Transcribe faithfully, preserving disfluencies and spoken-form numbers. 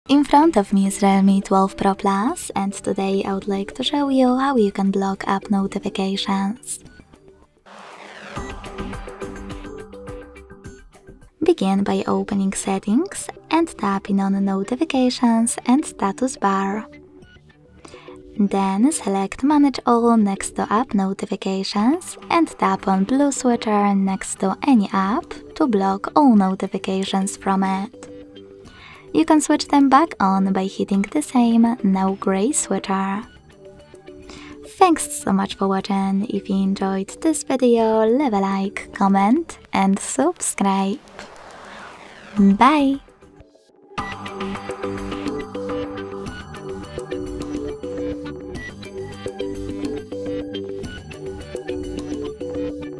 In front of me is Realme twelve Pro Plus, and today I would like to show you how you can block app notifications. Begin by opening Settings and tapping on Notifications and Status bar. Then select Manage All next to App Notifications and tap on blue switcher next to any app to block all notifications from it. You can switch them back on by hitting the same now gray switcher. Thanks so much for watching. If you enjoyed this video, leave a like, comment and subscribe. Bye!